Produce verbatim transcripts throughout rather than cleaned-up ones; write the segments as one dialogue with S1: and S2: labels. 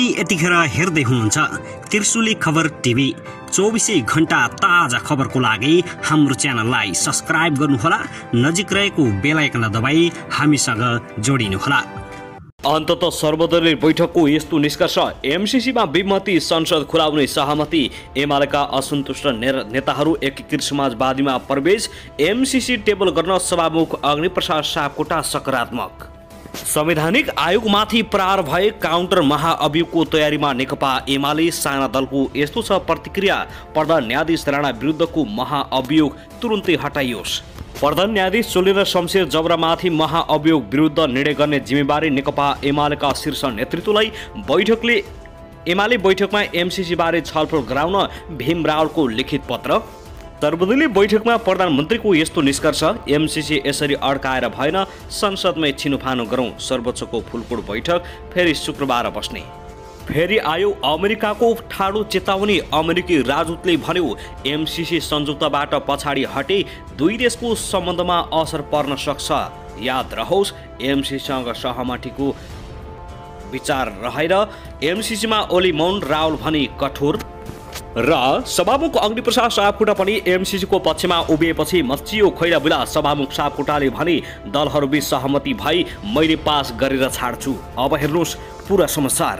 S1: यतिखेर हेर्दै हुनुहुन्छ त्रिशुली खबर टिभी। चौबीसै घण्टा ताजा खबरको लागि हाम्रो च्यानललाई सब्स्क्राइब गर्नुहोला, नजिक रहेको बेल आइकन दबाई हामीसँग जोडिनुहोला।
S2: अन्तत सर्वदलीय बैठकको यस्तो निष्कर्ष, एमसीसीमा विमति, संसद खुलाउने सहमति, एमालेका असन्तुष्ट नेताहरू एकीकृत समाजवादीमा प्रवेश, एमसीसी टेबल गर्न सभामुख अग्निप्रसाद सापकोटा सकारात्मक। संवैधानिक आयोगमाथि प्रहार भए काउन्टर महाअभियोगको तयारीमा नेकपा एमाले, साना दलको यस्तो छ प्रतिक्रिया। प्रधान न्यायाधीश राणा विरुद्धको महाअभियोग तुरुन्तै हटाइयोस्। प्रधान न्यायाधीश चोलेर शमशेर जबरामाथि महाअभियोग विरुद्ध निर्णय गर्ने जिम्मेवारी नेकपा एमालेका शीर्ष नेतृत्वलाई। बैठकले एमाले बैठकमा एमसीसी बारे छलफल गराउन भीम रावलको लिखित पत्र। सर्वदलीय बैठकमा प्रधानमन्त्रीको यस्तो निष्कर्ष, एमसीसी यसरी अड्काएर भएन, संसदमै छिनोफानो गरौँ। सर्वोच्चको फुलकोड बैठक फेरि शुक्रबार बस्ने। फेरि आयो अमेरिकाको ठाडो चेतावनी। अमेरिकी राजदूतले भन्यो एमसीसी सम्झौताबाट पछाडि हटे दुई देशको सम्बन्धमा असर पर्न सक्छ। याद रहोस्, एमसीसीसँग सहमतिको विचार रहेर एमसीसीमा ओली मौन, रावल भनी कठोर। र सभामुख अग्निप्रसाद सापकोटा पनि एमसीसीको पक्षमा उभिएपछि मचियो खैराबिला। सभामुख सापकोटाले भने दलहरूबीच सहमति भई मैले पास गरेर छाड्छु। अब हेर्नुहोस् पुरा समाचार।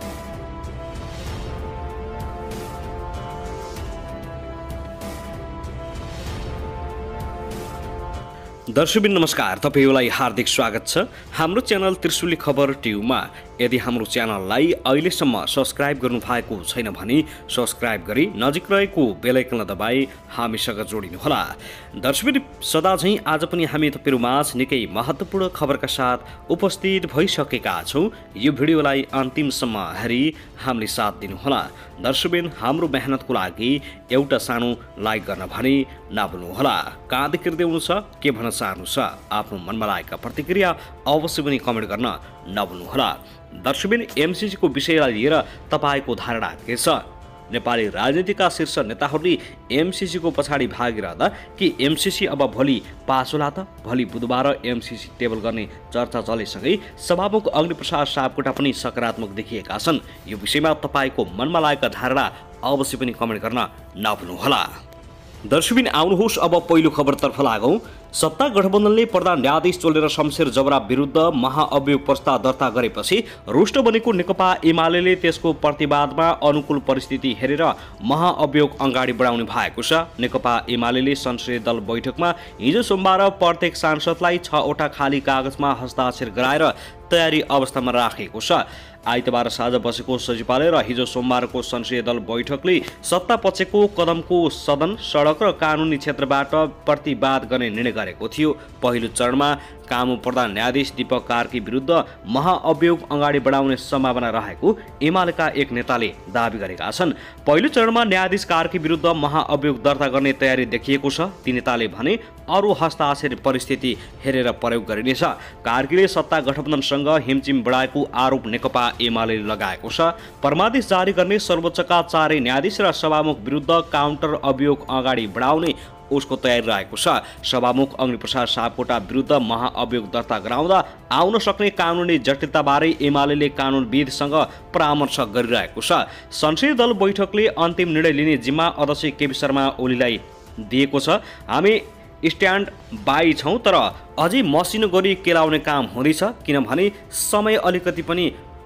S2: दर्शकबिन नमस्कार, तपाईलाई हार्दिक स्वागत छ हाम्रो च्यानल त्रिशुली खबर टिभीमा। यदि हाम्रो च्यानललाई अहिलेसम्म सब्स्क्राइब गर्नु भएको छैन भने सब्स्क्राइब गरी नजिक रहेको बेल आइकन दबाई हामीसँग जोडिनुहोला। दर्शकबिन सदा झैं आज पनि हामी तपाईहरुमाझ निकै महत्त्वपूर्ण खबरका साथ उपस्थित भइसकेका छौं। यो भिडियोलाई अन्तिमसम्म हेरी हामीले साथ दिनुहोला। दर्शकबिन हाम्रो मेहनतको लागि एउटा सानो लाइक गर्न भने नभुल्नुहोला। कहाँदेखि हेर्दै हुनुहुन्छ, के भन्न चाहनु छ, आफ्नो मनमा लागेका प्रतिक्रिया अवश्य पनि कमेन्ट गर्न नभुल्नुहोला। दर्शकबिन एमसीसीको विषयलाई लिएर तपाईको धारणा के छ? नेपाली राजनीतिका शीर्ष नेताहरूले एमसीसीको पछाडि भागिरहँदा कि एमसीसी अब भोलि पास होला त? भोलि बुधबार एमसीसी टेबल गर्ने चर्चा चलेसँगै सभामुख अग्निप्रसाद सापकोटा पनि सकारात्मक देखिएका छन्। यो विषयमा तपाईको मनमा लागेका धारणा अवश्य पनि कमेन्ट गर्न नभुल्नुहोला। दर्शकबिन आउनुहोस् अब पहिलो खबरतर्फ लागौं। सत्ता गठबन्धनले प्रधान न्यायाधीश चोलेर शमशेर जबरा विरुद्ध महाअभियोग प्रस्ताव दर्ता गरेपछि रुष्ट बनेको नेकपा एमाले त्यसको प्रतिवादमा अनुकूल परिस्थिति हेरेर महाअभियोग अगाडि बढाउने भएको छ। नेकपा एमाले संसदीय दल बैठकमा हिजो सोमबार प्रत्येक सांसदलाई छवटा खाली कागजमा हस्ताक्षर गराएर तयारी अवस्थामा राखेको छ। आइतबार साँझ बसेको सचिवालय र हिजो सोमबारको संसदीय दल बैठकले सत्ता पक्षको कदमको सदन, सडक र कानुनी क्षेत्रबाट प्रतिवाद गर्ने निर्णय गरेको थियो। पहिलो चरणमा कानून प्रधान न्यायाधीश दीपक कार्की विरुद्ध महाअभियोग अगाडि बढाउने सम्भावना रहेको एमालेका एक नेताले दावी गरेका छन्। पहिलो चरणमा न्यायाधीश कार्की विरुद्ध महाअभियोग दर्ता गर्ने तयारी देखिएको छ। ती नेताले भने अरू हस्ताक्षर परिस्थिति हेरेर प्रयोग गरिनेछ। कार्कीले सत्ता गठबन्धनसँग हिमचिम बढाएको आरोप नेकपा एमाले लगाएको छ। परमादेश जारी गर्ने सर्वोच्चका चारै न्यायाधीश र सभामुख विरुद्ध काउन्टर अभियोग अगाडि बढाउने उसको तयारी रहेको छ। सभामुख अग्निप्रसाद सापकोटा विरुद्ध महाअभियोग दर्ता गराउँदा आउन सक्ने कानुनी जटिलताबारे एमाले कानुनविदसँग परामर्श गरिरहेको छ। संसदीय दल बैठकले अन्तिम निर्णय लिने जिम्मा अध्यक्ष केपी शर्मा ओलीलाई दिएको छ। हामी स्ट्यान्ड बाई छौं, तर अझै मसिनो गरी केलाउने काम हुँदैछ, किनभने समय अलिकति पनि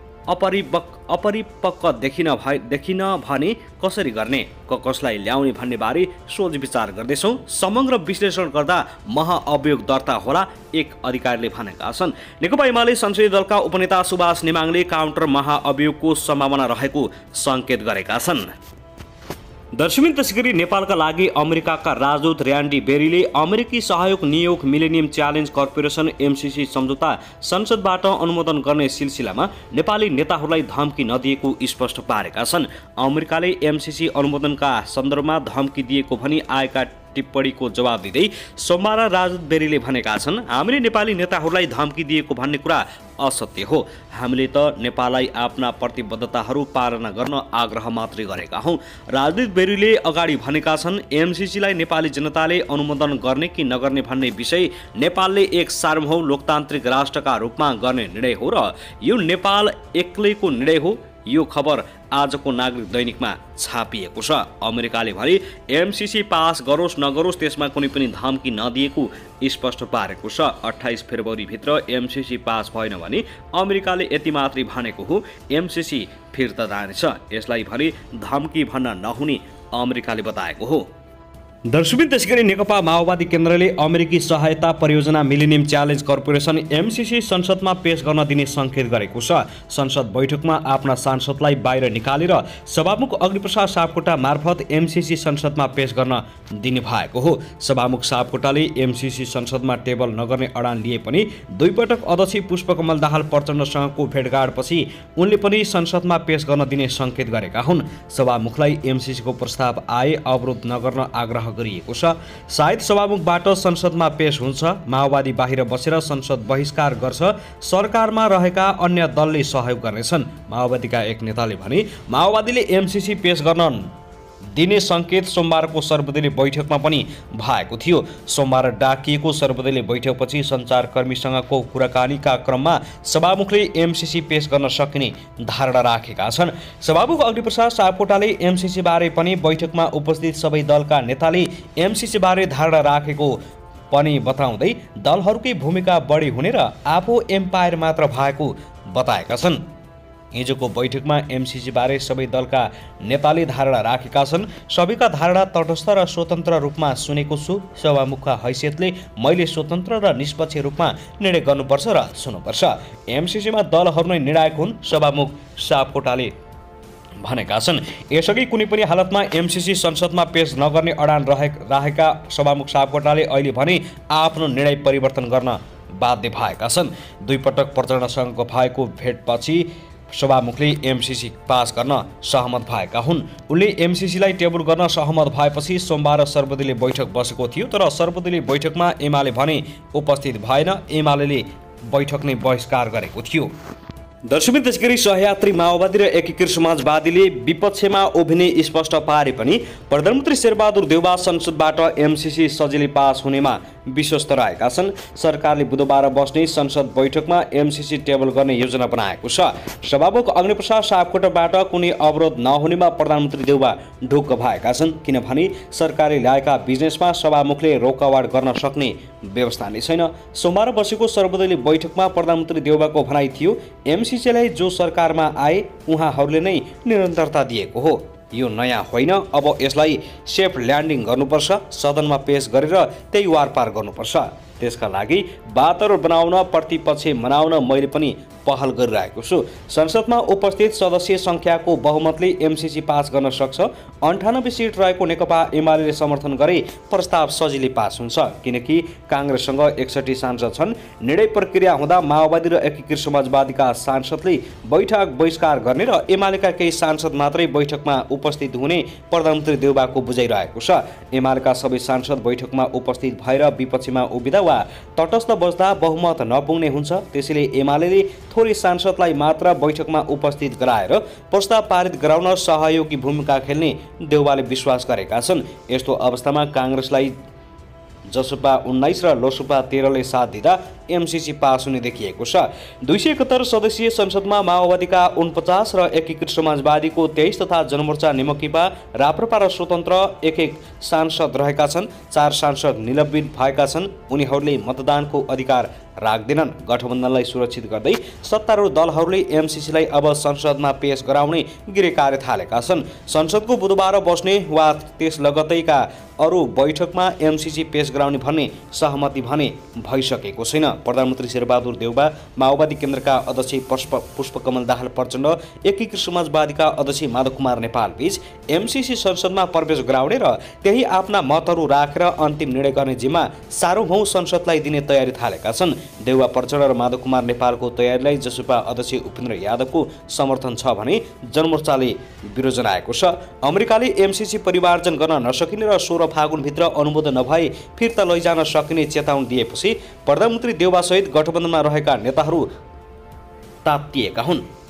S2: अपरिपक्व अपरिपक्व देखिन भए देखिन भने कसरी गर्ने, कसलाई ल्याउने भन्ने बारे सोच विचार गर्दैछौँ। समग्र विश्लेषण गर्दा महाअभियोग दर्ता होला, एक अधिकारीले भनेका छन्। नेकपा एमाले संसदीय दलका उपनेता सुभाष नेमाङले काउन्टर महाअभियोगको सम्भावना रहेको संकेत गरेका छन्। दर्शकबिन त्यसैगरी नेपालका लागि अमेरिकाका राजदूत र्यान्डी बेरीले अमेरिकी सहयोग नियोग मिलेनियम च्यालेन्ज कर्पोरेसन एमसीसी सम्झौता संसदबाट अनुमोदन गर्ने सिलसिलामा नेपाली नेताहरूलाई धम्की नदिएको स्पष्ट पारेका छन्। अमेरिकाले एमसीसी अनुमोदनका सन्दर्भमा धम्की दिएको भनी आएका टिप्पणीको जवाब दिँदै सोमबार राजदूत बेरीले भनेका छन्, हामीले नेपाली नेताहरूलाई धम्की दिएको भन्ने कुरा असत्य हो। हामीले त नेपाललाई आफ्ना प्रतिबद्धताहरू पालना गर्न आग्रह मात्रै गरेका हौं। राजदूत बेरीले अगाडि भनेका छन्, एमसीसीलाई नेपाली जनताले अनुमोदन गर्ने कि नगर्ने भन्ने विषय नेपालले एक सार्वभौम लोकतान्त्रिक राष्ट्रका रूपमा गर्ने निर्णय हो र यो नेपाल एक्लैको निर्णय हो। यो खबर आजको नागरिक दैनिकमा छापिएको छ। अमेरिकाले भने एमसिसी पास गरोस् नगरोस् त्यसमा कुनै पनि धम्की नदिएको स्पष्ट पारेको छ। अट्ठाइस फेब्रुअरीभित्र एमसिसी पास भएन भने अमेरिकाले यति मात्रै भनेको हो, एमसिसी फिर्ता जानेछ। यसलाई भने धम्की भन्न नहुने अमेरिकाले बताएको हो। दर्शकबिन त्यसैगरी नेकपा माओवादी केन्द्रले अमेरिकी सहायता परियोजना मिलेनियम च्यालेन्ज कर्पोरेसन एमसिसी संसदमा पेश गर्न दिने सङ्केत गरेको छ। संसद बैठकमा आफ्ना सांसदलाई बाहिर निकालेर सभामुख अग्निप्रसाद सापकोटा मार्फत एमसिसी संसदमा पेश गर्न दिने भएको हो। सभामुख सापकोटाले एमसिसी संसदमा टेबल नगर्ने अडान लिए पनि दुई पटक अध्यक्ष पुष्पकमल दाहाल प्रचण्डसँगको भेटघाटपछि उनले पनि संसदमा पेश गर्न दिने सङ्केत गरेका हुन्। सभामुखलाई एमसिसीको प्रस्ताव आए अवरोध नगर्न आग्रह गरिएको छ। सायद सभामुखबाट संसदमा पेश हुन्छ। माओवादी बाहिर बसेर संसद बहिष्कार गर्छ, सरकारमा रहेका अन्य दलले सहयोग गर्नेछन्। माओवादीका एक नेताले भने माओवादीले एमसिसी पेश गर्न दिने सङ्केत सोमबारको सर्वदलीय बैठकमा पनि भएको थियो। सोमबार डाकिएको सर्वदलीय बैठकपछि सञ्चारकर्मीसँगको कुराकानीका क्रममा सभामुखले एमसिसी पेश गर्न सकिने धारणा राखेका छन्। सभामुख अग्निप्रसाद सापकोटाले एमसिसी बारे पनि बैठकमा उपस्थित सबै दलका नेताले एमसिसी बारे धारणा राखेको पनि बताउँदै दलहरूकै भूमिका बढी हुने र आफू एम्पायर मात्र भएको बताएका छन्। हिजोको बैठकमा एमसिसी बारे सबै दलका नेताले धारणा राखेका छन्। सबैका धारणा तटस्थ र स्वतन्त्र रूपमा सुनेको छु। सभामुखका हैसियतले मैले स्वतन्त्र र निष्पक्ष रूपमा निर्णय गर्नुपर्छ र सुन्नुपर्छ। एमसिसीमा दलहरू नै निर्णायक हुन्, सभामुख सापकोटाले भनेका छन्। यसअघि कुनै पनि हालतमा एमसिसी संसदमा पेश नगर्ने अडान रहे राखेका सभामुख सापकोटाले अहिले भने आफ्नो निर्णय परिवर्तन गर्न बाध्य भएका छन्। दुई पटक प्रचण्डसँगको भएको भेटपछि सभामुखले एमसिसी पास गर्न सहमत भएका हुन्। उनले एमसिसीलाई टेबल गर्न सहमत भएपछि सोमबार सर्वदलीय बैठक बसेको थियो, तर सर्वदलीय बैठकमा एमाले भने उपस्थित भएन। एमाले बैठक नै बहिष्कार गरेको थियो। दर्शकबिन त्यसैगरी सहयात्री माओवादी र एकीकृत समाजवादीले विपक्षमा उभिने स्पष्ट पारे पनि प्रधानमन्त्री शेरबहादुर देउबा संसदबाट एमसिसी सजिलै पास हुनेमा विश्वस्त रहेका छन्। सरकारले बुधबार बस्ने संसद बैठकमा एमसिसी टेबल गर्ने योजना बनाएको छ। सभामुख अग्निप्रसाद सापकोटाबाट कुनै अवरोध नहुनेमा प्रधानमन्त्री देउबा ढुक्क भएका छन्, किनभने सरकारले ल्याएका बिजनेसमा सभामुखले रोकावाट गर्न सक्ने व्यवस्था नै छैन। सोमबार बसेको सर्वदलीय बैठकमा प्रधानमन्त्री देउबाको भनाइ थियो, एमसिसीलाई जो सरकारमा आए उहाँहरूले नै निरन्तरता दिएको हो, यो नयाँ होइन। अब यसलाई सेफ ल्यान्डिङ गर्नुपर्छ, सदनमा पेश गरेर त्यही वारपार गर्नुपर्छ। त्यसका लागि वातावरण बनाउन, प्रतिपक्ष मनाउन मैले पनि पहल गरिरहेको छु। संसदमा उपस्थित सदस्य संख्याको बहुमतले एमसिसी पास गर्न सक्छ। अन्ठानब्बे सिट रहेको नेकपा एमाले समर्थन गरे प्रस्ताव सजिलै पास हुन्छ, किनकि काङ्ग्रेससँग एकसठी सांसद छन्। निर्णय प्रक्रिया हुँदा माओवादी र एकीकृत समाजवादीका सांसदले बैठक बहिष्कार गर्ने र एमालेका केही सांसद मात्रै बैठकमा उपस्थित हुने प्रधानमन्त्री देउबाको बुझाइरहेको छ। एमालेका सबै सांसद बैठकमा उपस्थित भएर विपक्षमा उभिँदा वा तटस्थ बस्दा बहुमत नपुग्ने हुन्छ। त्यसैले एमाले थोरै सांसदलाई मात्र बैठकमा उपस्थित गराएर प्रस्ताव पारित गराउन सहयोगी भूमिका खेल्ने देउबाले विश्वास गरेका छन्। यस्तो अवस्थामा काङ्ग्रेसलाई जसपा उन्नाइस र लोसपा तेह्रले साथ दिँदा एमसिसी पास हुने देखिएको छ। दुई सय एकहत्तर सदस्यीय संसदमा माओवादीका उनपचास र एकीकृत समाजवादीको तेइस तथा जनमोर्चा नेमकिपा राप्रपा र स्वतन्त्र एक एक सांसद रहेका छन्। चार सांसद निलम्बित भएका छन्। उनीहरूले मतदानको अधिकार राख्दैनन्। गठबन्धनलाई सुरक्षित गर्दै सत्तारूढ दलहरूले एमसिसीलाई अब संसदमा पेश गराउने गिरे कार्य थालेका छन्। संसदको बुधबार बस्ने वा त्यस लगतैका अरू बैठकमा एमसिसी पेश गराउने भन्ने सहमति भने भइसकेको छैन। प्रधानमन्त्री शेरबहादुर देउबा, माओवादी केन्द्रका अध्यक्ष पुष्प पुष्पकमल दाहाल प्रचण्ड, एकीकृत समाजवादीका अध्यक्ष माधव कुमार नेपाल बीच एमसिसी संसदमा प्रवेश गराउने र त्यही आफ्ना मतहरू राखेर अन्तिम निर्णय गर्ने जिम्मा सार्वभौम संसदलाई दिने तयारी थालेका छन्। देउबा प्रचण्ड र माधव कुमार नेपालको तयारीलाई जसपा अध्यक्ष उपेन्द्र यादवको समर्थन छ भने जनमोर्चाले विरोध जनाएको छ। अमेरिकाले एमसिसी परिमार्जन गर्न नसकिने र सोह्र फागुनभित्र अनुमोदन नभए फिर्ता लैजान सकिने चेतावनी दिएपछि प्रधानमन्त्री देउबासहित गठबन्धनमा रहेका नेताहरू तात्तिएका हुन्।